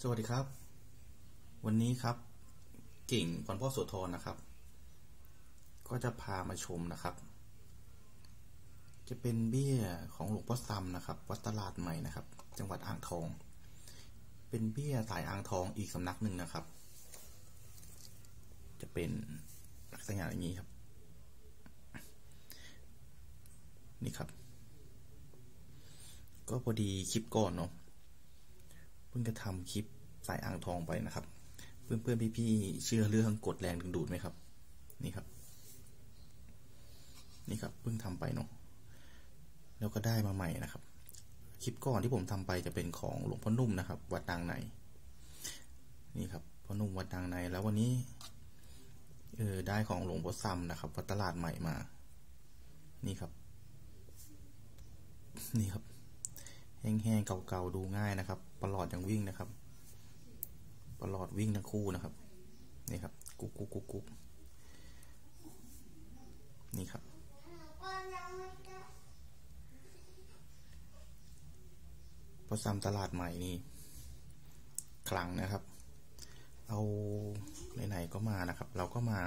สวัสดีครับวันนี้ครับกิ่งพรพ่อโสธรนะครับก็จะพามาชมนะครับจะเป็นเบี้ยของหลวงพ่อซัมนะครับวัดตลาดใหม่นะครับจังหวัดอ่างทองเป็นเบี้ยสายอ่างทองอีกสำนักหนึ่งนะครับจะเป็นลักษณะอย่างนี้ครับนี่ครับก็พอดีคลิปก่อนเนาะเพิ่งจะทำคลิปสายอ่างทองไปนะครับเพื่อนๆพี่ๆเชื่อเรื่องกฎแรงดึงดูดไหมครับนี่ครับเพิ่งทำไปเนาะแล้วก็ได้มาใหม่นะครับคลิปก่อนที่ผมทำไปจะเป็นของหลวงพ่อนุ่มนะครับวัดดังในนี่ครับพ่อนุ่มวัดดังในแล้ววันนี้ได้ของหลวงพ่อซัมนะครับวัดตลาดใหม่มานี่ครับแห้งๆเก่าๆดูง่ายนะครับประหลอดยังวิ่งนะครับประหลอดวิ่งทั้งคู่นะครับนี่ครับกุ๊กนี่ครับพอซัมตลาดใหม่นี่คลังนะครับเอาไหนๆก็มานะครับเราก็มา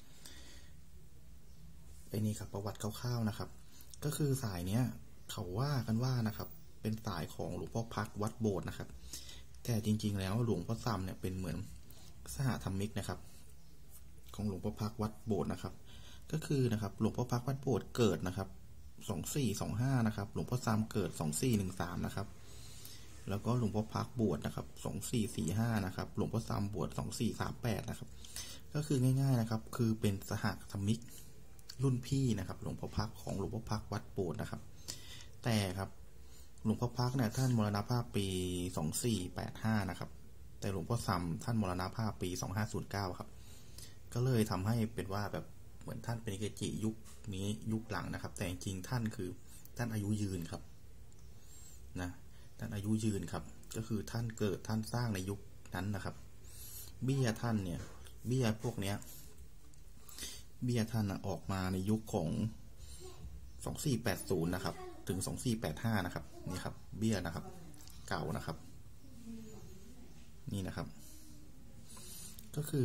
ไปนี่ครับประวัติคร่าวๆนะครับก็คือสายเนี้ยเขาว่ากันว่านะครับเป็นสายของหลวงพ่อพักวัดโบสถ์นะครับแต่จริงๆแล้วหลวงพ่อซัมเนี่ยเป็นเหมือนสหธรรมิกนะครับของหลวงพ่อพักวัดโบสถ์นะครับก็คือนะครับหลวงพ่อพักวัดโบสถ์เกิดนะครับ2425นะครับหลวงพ่อซัมเกิด2413นะครับแล้วก็หลวงพ่อพักบวชนะครับ2445นะครับหลวงพ่อซัมบวช2438นะครับก็คือง่ายๆนะครับคือเป็นสหธรรมิกรุ่นพี่นะครับหลวงพ่อพักของหลวงพ่อพักวัดโบสถ์นะครับแต่ครับหลวงพ่อพักเนี่ยท่านมรณภาพปี2485นะครับแต่หลวงพ่อซัมท่านมรณภาพปี2509ครับก็เลยทำให้เป็นว่าแบบเหมือนท่านเป็นเกจิยุคนี้ยุคหลังนะครับแต่จริงๆท่านคือท่านอายุยืนครับนะท่านอายุยืนครับก็คือท่านเกิดท่านสร้างในยุคนั้นนะครับเบี้ยท่านเนี่ยเบี้ยพวกเนี้ยเบี้ยท่านออกมาในยุคของ2480นะครับถึง2485นะครับนี่ครับเบี้ยนะครับเก่านะครับนี่นะครับก็คือ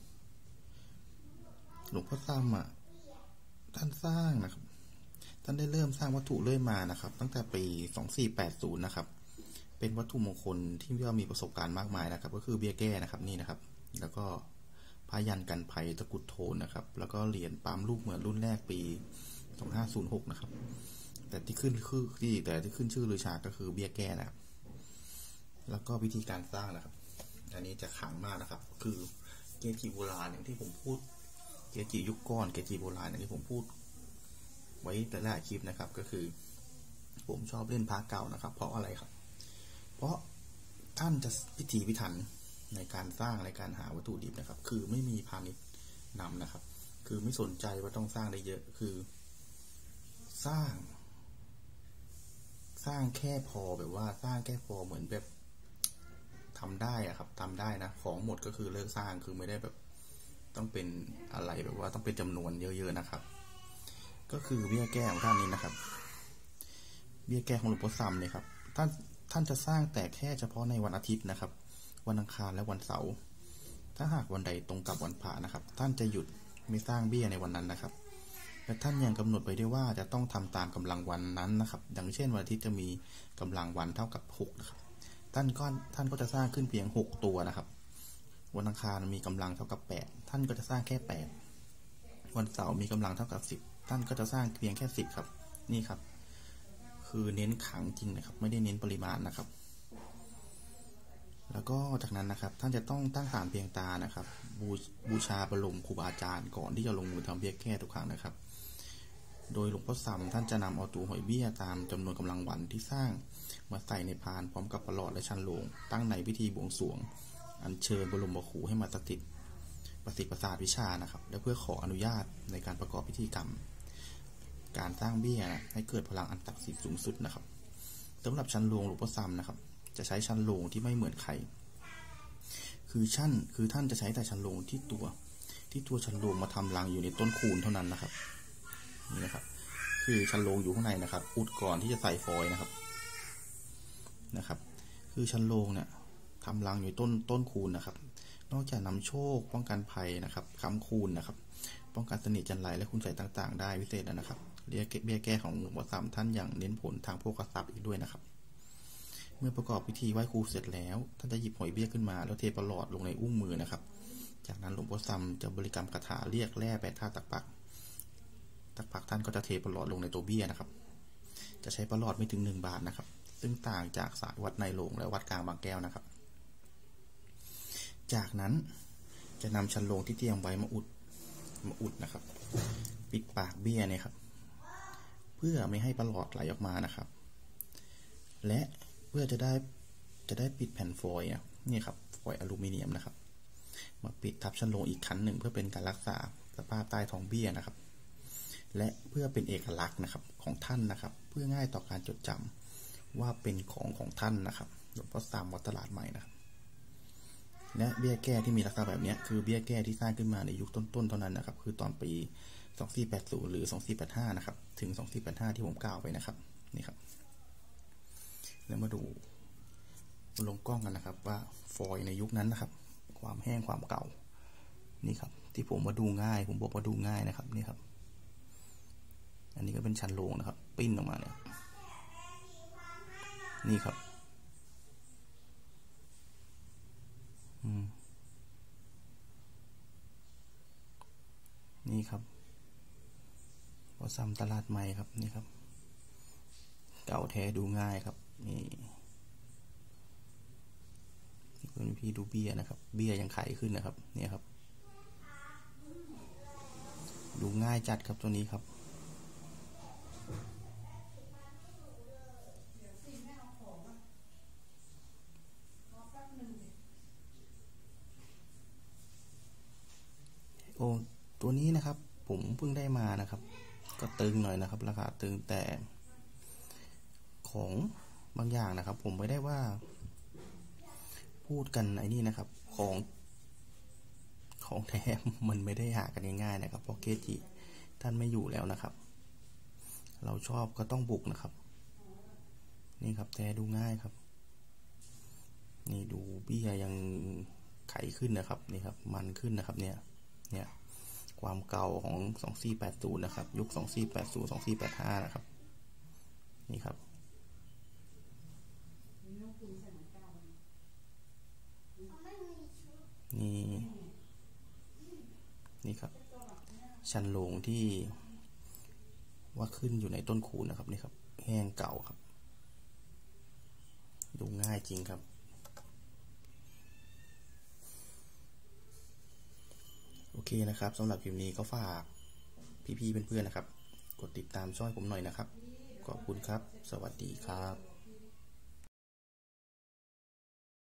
หลวงพ่อซัมท่านสร้างนะครับท่านได้เริ่มสร้างวัตถุเรื่อยมานะครับตั้งแต่ปี2480นะครับเป็นวัตถุมงคลที่ว่ามีประสบการณ์มากมายนะครับก็คือเบี้ยแก้นะครับนี่นะครับแล้วก็พายันกันภัยตะกุดโทนนะครับแล้วก็เหรียญปั๊มลูกเหมือนรุ่นแรกปี2506นะครับแต่ที่ขึ้นชื่อลือชาก็คือเบี้ยแก้นะครับแล้วก็วิธีการสร้างนะครับอันนี้จะขลังมากนะครับคือเกจิโบราณอย่างที่ผมพูดเกจิยุคก่อนเกจิโบราณอย่างที่ผมพูดไว้แต่ละคลิปนะครับก็คือผมชอบเล่นพระเก่านะครับเพราะอะไรครับเพราะท่านจะพิถีพิถันในการสร้างในการหาวัตถุดิบนะครับคือไม่มีพาณิชย์นำนะครับคือไม่สนใจว่าต้องสร้างได้เยอะคือสร้างแค่พอแบบว่าสร้างแค่พอเหมือนแบบทำได้อะครับทำได้นะของหมดก็คือเลิกสร้างคือไม่ได้แบบต้องเป็นอะไรแบบว่าต้องเป็นจำนวนเยอะๆนะครับก็คือเบี้ยแก้ของท่านนี้นะครับเบี้ยแก้ของหลวงพ่อซัมเนี่ยครับท่านจะสร้างแต่แค่เฉพาะในวันอาทิตย์นะครับวันอังคารและวันเสาร์ถ้าหากวันใดตรงกับวันพระนะครับท่านจะหยุดไม่สร้างเบี้ยในวันนั้นนะครับและท่านยังกำหนดไว้ด้วยว่าจะต้องทำตามกำลังวันนั้นนะครับอย่างเช่นวันอาทิตย์จะมีกำลังวันเท่ากับ6นะครับท่านก็จะสร้างขึ้นเพียง6ตัวนะครับวันอังคารมีกำลังเท่ากับ8ท่านก็จะสร้างแค่8วันเสาร์มีกำลังเท่ากับ10ท่านก็จะสร้างเพียงแค่10ครับนี่ครับคือเน้นขังจริงนะครับไม่ได้เน้นปริมาณนะครับแล้วก็จากนั้นนะครับท่านจะต้องตั้งศาลเพียงตานะครับบูชาบรมครูบาอาจารย์ก่อนที่จะลงมือทำเบี้ยแก้ทุกครั้งนะครับโดยหลวงพ่อซัมท่านจะนำเอาตัวหอยเบี้ยตามจำนวนกำลังวันที่สร้างมาใส่ในพานพร้อมกับประหลอดและชันโลงตั้งในพิธีบวงสรวงอัญเชิญบรมครูให้มาสถิตประสิทธิ์ประสาทวิชานะครับและเพื่อขออนุญาตในการประกอบพิธีกรรมการสร้างเบี้ยให้เกิดพลังอันศักดิ์สิทธิ์สูงสุดนะครับสำหรับชันโลงหลวงพ่อซัมนะครับจะใช้ชันโลงที่ไม่เหมือนใครคือท่านจะใช้แต่ชันโลงที่ตัวชันโลงมาทำรังอยู่ในต้นคูนเท่านั้นนะครับนี่นะครับคือชันโลงอยู่ข้างในนะครับอุดก่อนที่จะใส่ฟอยล์นะครับคือชันโลงเนี่ยททำรังอยู่ต้นคูณนะครับนอกจากนำโชคป้องกันภัยนะครับค้ำคูณนะครับป้องกันสนิทจันไรและคุณใส่ต่างๆได้พิเศษนะครับเบี้ยแก้ของหลวงพ่อซ้ำท่านอย่างเน้นผลทางโภคทรัพย์อีกด้วยนะครับเมื่อประกอบพิธีไหว้ครูเสร็จแล้วท่านจะหยิบหอยเบี้ยขึ้นมาแล้วเทประหลอดลงในอุ้งมือนะครับจากนั้นหลวงพ่อซ้ำจะบริกรรมคาถาเรียกแร่8 ธาตุตักปักท่านก็จะเทประหลอดลงในตัวเบี้ยนะครับจะใช้ประหลอดไม่ถึง1 บาทนะครับซึ่งต่างจากสายวัดในโลงและวัดกลางบางแก้วนะครับจากนั้นจะนำชันโลงที่เตรียมไว้มาอุดนะครับปิดปากเบี้ยเนี่ยครับเพื่อไม่ให้ประหลอดไหลออกมานะครับและเพื่อจะได้ปิดแผ่นฟอยล์นี่ครับฟอยล์อลูมิเนียมนะครับมาปิดทับชันโลงอีกครั้งหนึ่งเพื่อเป็นการรักษาสภาพใต้ท้องเบี้ยนะครับและเพื่อเป็นเอกลักษณ์นะครับของท่านนะครับเพื่อง่ายต่อการจดจำว่าเป็นของท่านนะครับหลวงพ่อซ้ำวัดตลาดใหม่นะครับและเบี้ยแก้ที่มีลักษณะแบบนี้คือเบี้ยแก้ที่สร้างขึ้นมาในยุคต้นๆเท่านั้นนะครับคือตอนปี2480หรือ2485นะครับถึง2485ที่ผมกล่าวไปนะครับนี่ครับแล้วมาดูลงกล้องกันนะครับว่าฟอยล์ในยุคนั้นนะครับความแห้งความเก่านี่ครับที่ผมมาดูง่ายผมบอกว่าดูง่ายนะครับนี่ครับอันนี้ก็เป็นชันโลงนะครับปิ้นออกมาเนี่ยนี่ครับนี่ครับพอซ้ำตลาดใหม่ครับนี่ครับเก่าแท้ดูง่ายครับนี่คุณพี่ดูเบี้ยนะครับเบี้ยยังไขขึ้นนะครับเนี่ยครับดูง่ายจัดครับตัวนี้ครับโอ้ตัวนี้นะครับผมเพิ่งได้มานะครับก็ตึงหน่อยนะครับราคาตึงแต่ของบางอย่างนะครับผมไม่ได้ว่าพูดกันไอ้นี่นะครับของแท้มันไม่ได้หากันง่ายๆนะครับเพราะเกจิท่านไม่อยู่แล้วนะครับเราชอบก็ต้องบุกนะครับนี่ครับแท้ดูง่ายครับนี่ดูเบี้ยยังไขขึ้นนะครับนี่ครับมันขึ้นนะครับเนี่ยความเก่าของ2480นะครับยุค2480 2485นะครับนี่ครับนี่ครับชันโลงที่ว่าขึ้นอยู่ในต้นคูณนะครับนี่ครับแห้งเก่าครับดูง่ายจริงครับโอเคนะครับสำหรับคลิปนี้ก็ฝากพี่ๆเพื่อนๆนะครับกดติดตามช่องผมหน่อยนะครับขอบคุณครับสวัสดีครับ